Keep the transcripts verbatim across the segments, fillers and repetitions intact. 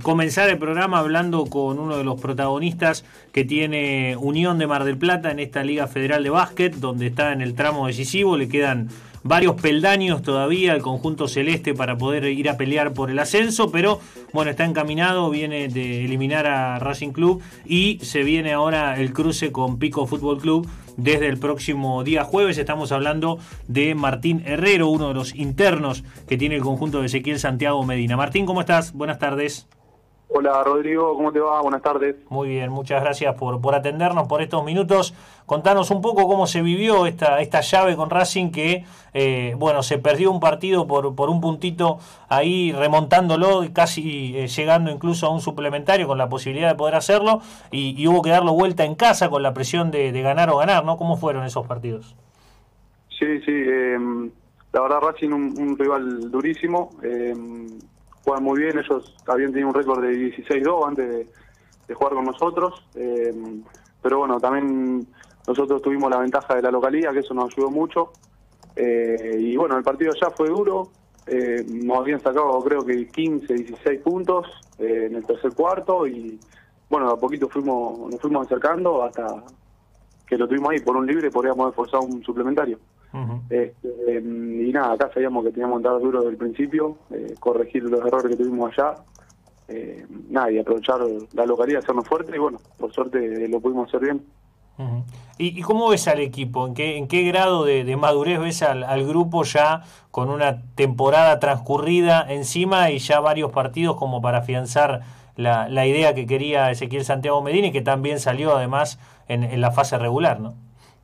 comenzar el programa hablando con uno de los protagonistas que tiene Unión de Mar del Plata en esta Liga Federal de Básquet, donde está en el tramo decisivo. Le quedan varios peldaños todavía al conjunto celeste para poder ir a pelear por el ascenso, pero bueno, está encaminado, viene de eliminar a Racing Club y se viene ahora el cruce con Pico Fútbol Club desde el próximo día jueves. Estamos hablando de Martín Herrero, uno de los internos que tiene el conjunto de Ezequiel Santiago Medina. Martín, ¿cómo estás? Buenas tardes. Hola Rodrigo, ¿cómo te va? Buenas tardes. Muy bien, muchas gracias por, por atendernos por estos minutos. Contanos un poco cómo se vivió esta, esta llave con Racing que, eh, bueno, se perdió un partido por, por un puntito ahí remontándolo, casi eh, llegando incluso a un suplementario con la posibilidad de poder hacerlo y, y hubo que darlo vuelta en casa con la presión de, de ganar o ganar, ¿no? ¿Cómo fueron esos partidos? Sí, sí, eh, la verdad Racing un, un rival durísimo, eh, juegan muy bien, ellos habían tenido un récord de dieciséis dos antes de, de jugar con nosotros, eh, pero bueno, también nosotros tuvimos la ventaja de la localía, que eso nos ayudó mucho, eh, y bueno, el partido ya fue duro, eh, nos habían sacado creo que quince, dieciséis puntos eh, en el tercer cuarto, y bueno, a poquito fuimos nos fuimos acercando hasta que lo tuvimos ahí por un libre, podríamos haber forzado un suplementario. Uh-huh. este, eh, y nada, acá sabíamos que teníamos que entrar duro desde el principio, eh, corregir los errores que tuvimos allá, eh, nada, y aprovechar la localidad, hacernos fuerte, y bueno, por suerte eh, lo pudimos hacer bien. Uh-huh. ¿Y, ¿Y cómo ves al equipo? ¿En qué, en qué grado de, de madurez ves al, al grupo ya con una temporada transcurrida encima y ya varios partidos como para afianzar la, la idea que quería Ezequiel Santiago Medina y que también salió además en, en la fase regular, ¿no?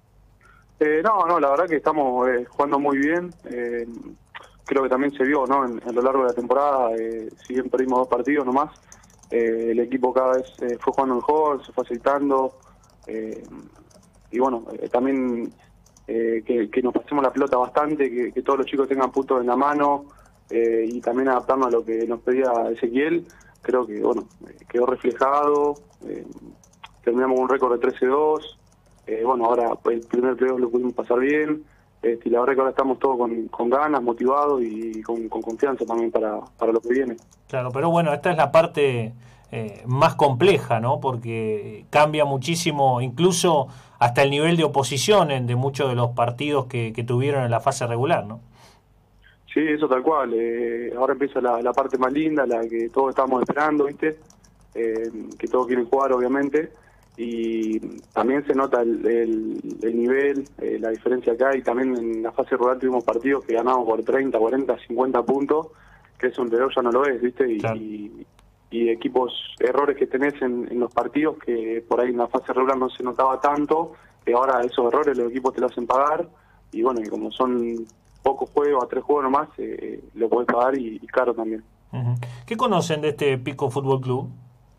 Eh, no, no, la verdad que estamos eh, jugando muy bien. Eh, creo que también se vio, ¿no? En, a lo largo de la temporada, eh, si bien perdimos dos partidos nomás, eh, el equipo cada vez eh, fue jugando mejor, se fue aceitando. Eh, y bueno, eh, también eh, que, que nos pasemos la pelota bastante, que, que todos los chicos tengan puntos en la mano eh, y también adaptarnos a lo que nos pedía Ezequiel. Creo que, bueno, eh, quedó reflejado. Eh, terminamos con un récord de trece dos. Eh, bueno, ahora el primer playoff lo pudimos pasar bien, eh, y la verdad que ahora estamos todos con, con ganas, motivados y con, con confianza también para, para lo que viene. Claro, pero bueno, esta es la parte eh, más compleja, ¿no? Porque cambia muchísimo, incluso hasta el nivel de oposición en, de muchos de los partidos que, que tuvieron en la fase regular, ¿no? Sí, eso tal cual. Eh, ahora empieza la, la parte más linda, la que todos estamos esperando, ¿viste? Eh, que todos quieren jugar, obviamente. Y también se nota el, el, el nivel, eh, la diferencia que hay. También en la fase rural tuvimos partidos que ganamos por treinta, cuarenta, cincuenta puntos, que eso en playoff ya no lo es, ¿viste? Y, claro. y, y equipos, errores que tenés en, en los partidos que por ahí en la fase regular no se notaba tanto, que ahora esos errores los equipos te lo hacen pagar. Y bueno, y como son pocos juegos, a tres juegos nomás, eh, lo podés pagar y, y caro también. Uh-huh. ¿Qué conocen de este Pico Fútbol Club?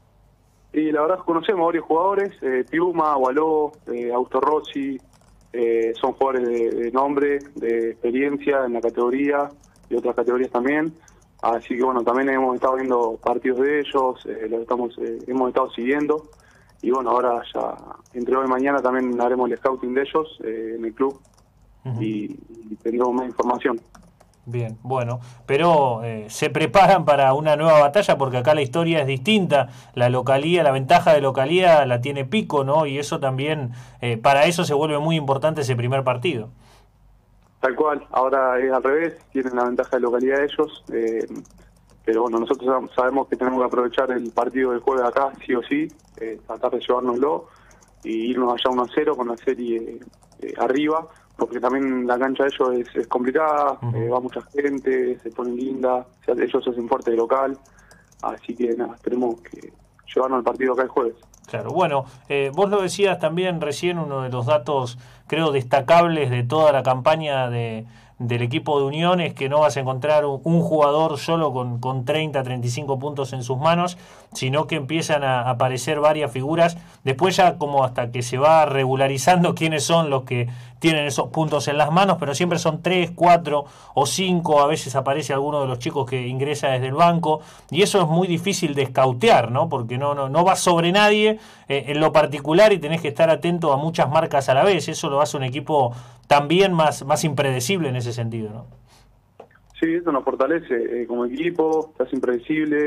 Y la verdad es que conocemos a varios jugadores, eh, Piuma, Waló, eh, Augusto Rossi, eh, son jugadores de, de nombre, de experiencia en la categoría y otras categorías también. Así que bueno, también hemos estado viendo partidos de ellos, eh, los estamos eh, hemos estado siguiendo. Y bueno, ahora ya, entre hoy y mañana también haremos el scouting de ellos eh, en el club. Uh-huh. y, y tendremos más información. Bien, bueno, pero eh, se preparan para una nueva batalla porque acá la historia es distinta, la localía, la ventaja de localía la tiene Pico, ¿no? Y eso también, eh, para eso se vuelve muy importante ese primer partido. Tal cual, ahora es al revés, tienen la ventaja de localidad ellos, eh, pero bueno, nosotros sabemos que tenemos que aprovechar el partido del jueves acá, sí o sí, eh, tratar de llevárnoslo y irnos allá uno a cero con la serie eh, arriba, porque también la cancha de ellos es, es complicada, uh-huh. eh, va mucha gente, se pone linda, o sea, ellos hacen fuerte de local, así que nada, tenemos que llevarnos el partido acá el jueves. Claro, bueno, eh, vos lo decías también recién, uno de los datos creo destacables de toda la campaña de del equipo de Unión es que no vas a encontrar un, un jugador solo con, con treinta, treinta y cinco puntos en sus manos, sino que empiezan a aparecer varias figuras, después ya como hasta que se va regularizando quiénes son los que tienen esos puntos en las manos, pero siempre son tres, cuatro o cinco, a veces aparece alguno de los chicos que ingresa desde el banco, y eso es muy difícil de escautear, ¿no? Porque no, no, no vas sobre nadie eh, en lo particular y tenés que estar atento a muchas marcas a la vez, eso lo hace un equipo también más, más impredecible en ese sentido, ¿no? Sí, eso nos fortalece eh, como equipo, estás impredecible,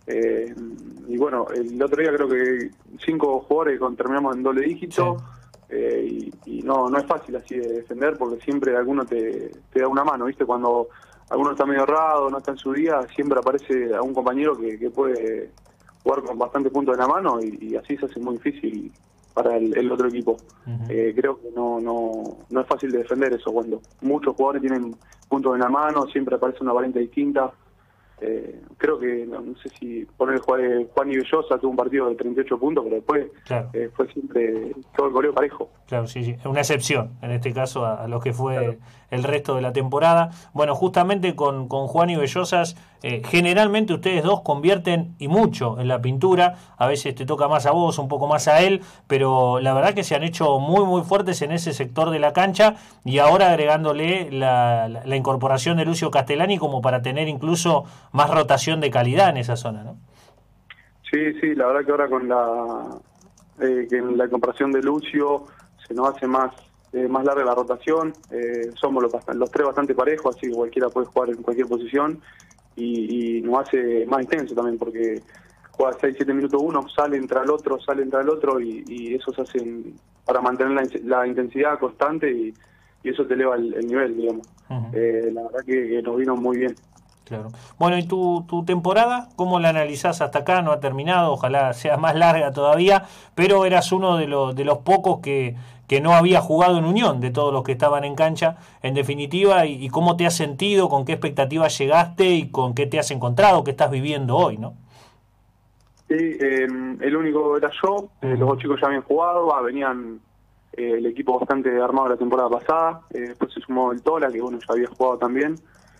Eh, y bueno, el otro día creo que cinco jugadores con, terminamos en doble dígito. Sí. Eh, y, y no no es fácil así de defender, porque siempre alguno te, te da una mano, ¿viste? Cuando alguno está medio errado, no está en su día, siempre aparece algún compañero que, que puede jugar con bastante puntos en la mano, y, y así se hace muy difícil para el, el otro equipo. Uh-huh. eh, creo que no, no no es fácil de defender eso, cuando muchos jugadores tienen puntos en la mano, siempre aparece una variante distinta. Eh, creo que, no, no sé si poner Juan, Juan y Bellosa tuvo un partido de treinta y ocho puntos, pero después claro. eh, fue siempre todo el goleo parejo. Claro, sí, sí, es una excepción en este caso a, a lo que fue claro. el resto de la temporada. Bueno, justamente con, con Juan y Bellosas, eh, generalmente ustedes dos convierten y mucho en la pintura. A veces te toca más a vos, un poco más a él, pero la verdad que se han hecho muy, muy fuertes en ese sector de la cancha, y ahora agregándole la, la, la incorporación de Lucio Castellani como para tener incluso más rotación de calidad en esa zona, ¿no? Sí, sí, la verdad que ahora con la eh, que en la incorporación de Lucio se nos hace más eh, más larga la rotación. Eh, somos los, los tres bastante parejos, así que cualquiera puede jugar en cualquier posición, y, y nos hace más intenso también, porque juega seis siete minutos uno, sale, entra el otro, sale, entra el otro, y, y eso se hace para mantener la, la intensidad constante, y, y eso te eleva el, el nivel, digamos. Uh-huh. eh, la verdad que, que nos vino muy bien. Claro. Bueno, ¿y tu, tu temporada cómo la analizás hasta acá? No ha terminado, ojalá sea más larga todavía, pero eras uno de los de los pocos que, que no había jugado en Unión, de todos los que estaban en cancha, en definitiva, y, y cómo te has sentido, con qué expectativas llegaste y con qué te has encontrado, qué estás viviendo hoy, ¿no? Sí, eh, el único era yo, eh, los dos chicos ya habían jugado, ah, venían eh, el equipo bastante armado la temporada pasada, eh, después se sumó el Tola, que bueno, ya había jugado también.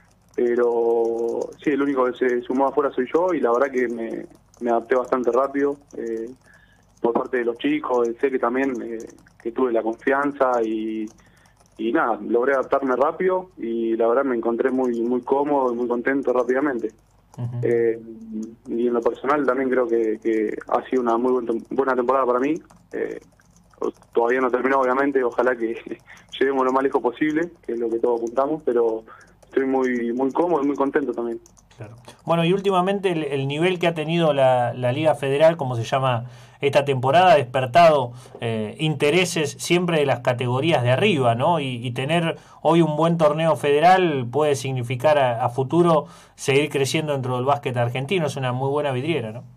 Pero sí, el único que se sumó afuera soy yo, y la verdad que me, me adapté bastante rápido eh, por parte de los chicos, sé que también eh, que tuve la confianza, y, y nada, logré adaptarme rápido, y la verdad me encontré muy muy cómodo y muy contento rápidamente. Uh-huh. eh, y en lo personal también creo que, que ha sido una muy buen, buena temporada para mí. eh, todavía no terminó, obviamente, ojalá que lleguemos lo más lejos posible, que es lo que todos apuntamos, pero estoy muy muy cómodo y muy contento también. Claro. Bueno, y últimamente el, el nivel que ha tenido la, la Liga Federal, como se llama esta temporada, ha despertado eh, intereses siempre de las categorías de arriba, ¿no? Y, y tener hoy un buen torneo federal puede significar a, a futuro seguir creciendo dentro del básquet argentino. Es una muy buena vidriera, ¿no?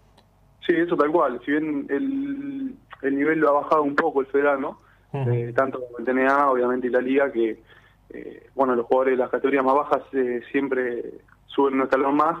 Sí, eso tal cual. Si bien el, el nivel lo ha bajado un poco el federal, ¿no? Uh-huh. eh, tanto como el T N A, obviamente, y la Liga, que Eh, bueno, los jugadores de las categorías más bajas eh, siempre suben un escalón más,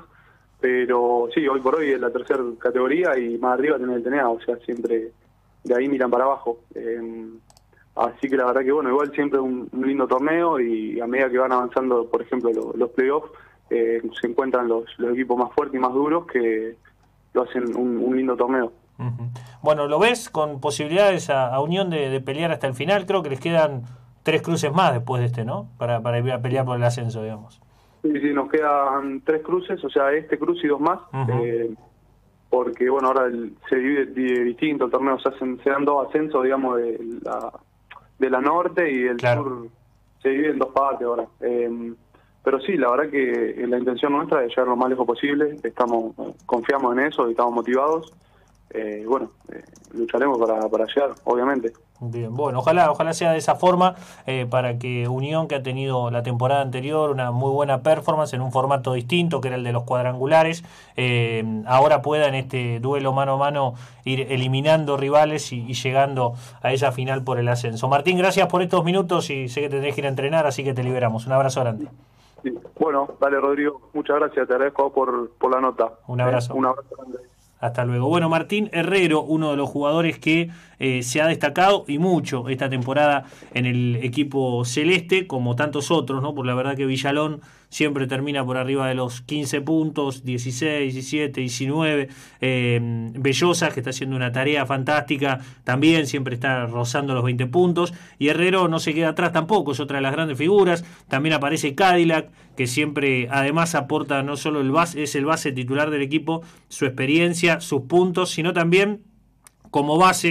pero sí, hoy por hoy es la tercera categoría, y más arriba tiene el T N A, o sea, siempre de ahí miran para abajo. Eh, así que la verdad que bueno, igual siempre un, un lindo torneo, y a medida que van avanzando, por ejemplo, lo, los playoffs, eh, se encuentran los, los equipos más fuertes y más duros que lo hacen un, un lindo torneo. Uh-huh. Bueno, ¿lo ves con posibilidades a, a Unión de, de pelear hasta el final? Creo que les quedan tres cruces más después de este, ¿no? Para, para ir a pelear por el ascenso, digamos. Sí, sí, nos quedan tres cruces, o sea, este cruce y dos más, uh-huh. eh, porque, bueno, ahora el, se divide, divide distinto, el torneo se, hacen, se dan dos ascensos, digamos, de la, de la norte, y el claro. sur se divide en dos partes ahora. Eh, pero sí, la verdad que la intención nuestra es llegar lo más lejos posible, estamos confiamos en eso y estamos motivados. Eh, bueno, eh, lucharemos para, para llegar, obviamente. Bien, bueno, ojalá ojalá sea de esa forma, eh, para que Unión, que ha tenido la temporada anterior una muy buena performance en un formato distinto, que era el de los cuadrangulares, eh, ahora pueda en este duelo mano a mano ir eliminando rivales y, y llegando a esa final por el ascenso. Martín, gracias por estos minutos, y sé que tendrés que ir a entrenar, así que te liberamos. Un abrazo grande. Sí. Bueno, dale, Rodrigo, muchas gracias, te agradezco por, por la nota. Un abrazo. Eh, un abrazo grande. Hasta luego. Bueno, Martín Herrero, uno de los jugadores que eh, se ha destacado y mucho esta temporada en el equipo celeste, como tantos otros, ¿no? Por la verdad que Villalón siempre termina por arriba de los quince puntos, dieciséis, diecisiete, diecinueve. Eh, Bellosas, que está haciendo una tarea fantástica, también siempre está rozando los veinte puntos. Y Herrero no se queda atrás tampoco, es otra de las grandes figuras. También aparece Cadillac, que siempre además aporta no solo el base, es el base titular del equipo, su experiencia, sus puntos, sino también como base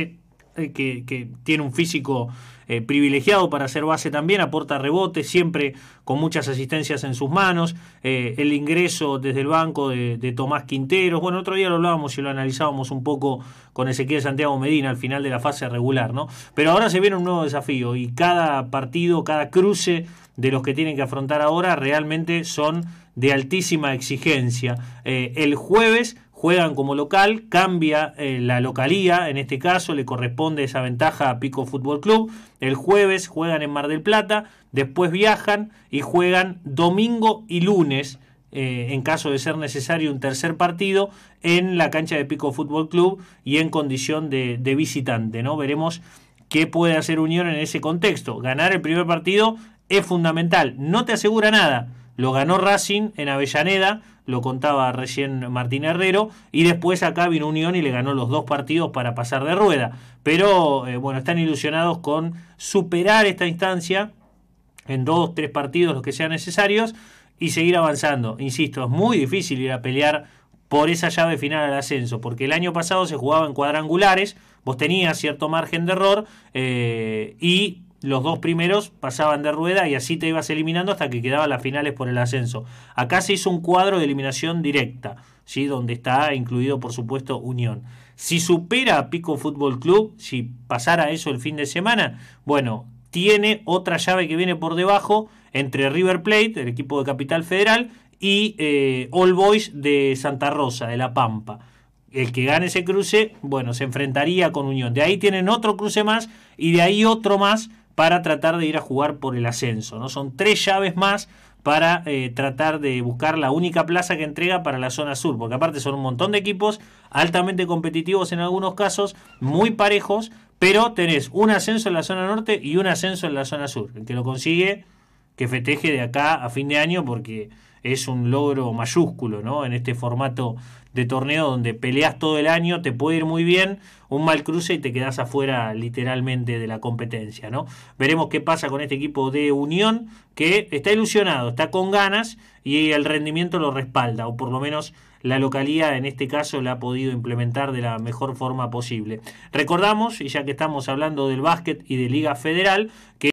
eh, que, que tiene un físico eh, privilegiado para hacer base también, aporta rebotes, siempre con muchas asistencias en sus manos, eh, el ingreso desde el banco de, de Tomás Quinteros, bueno, otro día lo hablábamos y lo analizábamos un poco con Ezequiel Santiago Medina al final de la fase regular, ¿no? Pero ahora se viene un nuevo desafío y cada partido, cada cruce de los que tienen que afrontar ahora realmente son de altísima exigencia. Eh, el jueves juegan como local, cambia eh, la localía, en este caso le corresponde esa ventaja a Pico Fútbol Club. El jueves juegan en Mar del Plata, después viajan y juegan domingo y lunes, eh, en caso de ser necesario un tercer partido, en la cancha de Pico Fútbol Club y en condición de, de visitante, ¿no? Veremos qué puede hacer Unión en ese contexto. Ganar el primer partido es fundamental, no te asegura nada. Lo ganó Racing en Avellaneda, lo contaba recién Martín Herrero, y después acá vino Unión y le ganó los dos partidos para pasar de rueda. Pero eh, bueno, están ilusionados con superar esta instancia en dos, tres partidos, los que sean necesarios, y seguir avanzando. Insisto, es muy difícil ir a pelear por esa llave final al ascenso, porque el año pasado se jugaba en cuadrangulares, vos tenías cierto margen de error, eh, y los dos primeros pasaban de rueda y así te ibas eliminando hasta que quedaban las finales por el ascenso. Acá se hizo un cuadro de eliminación directa, ¿sí? Donde está incluido, por supuesto, Unión. Si supera a Pico Fútbol Club, si pasara eso el fin de semana, bueno, tiene otra llave que viene por debajo entre River Plate, el equipo de Capital Federal, y eh, All Boys de Santa Rosa, de La Pampa. El que gane ese cruce, bueno, se enfrentaría con Unión. De ahí tienen otro cruce más y de ahí otro más para tratar de ir a jugar por el ascenso, ¿no? Son tres llaves más para eh, tratar de buscar la única plaza que entrega para la zona sur, porque aparte son un montón de equipos altamente competitivos en algunos casos, muy parejos, pero tenés un ascenso en la zona norte y un ascenso en la zona sur. El que lo consigue, que festeje de acá a fin de año, porque es un logro mayúsculo, ¿no? En este formato de torneo donde peleas todo el año, te puede ir muy bien, un mal cruce y te quedás afuera literalmente de la competencia, ¿no? Veremos qué pasa con este equipo de Unión, que está ilusionado, está con ganas y el rendimiento lo respalda, o por lo menos la localía en este caso la ha podido implementar de la mejor forma posible. Recordamos, y ya que estamos hablando del básquet y de Liga Federal, que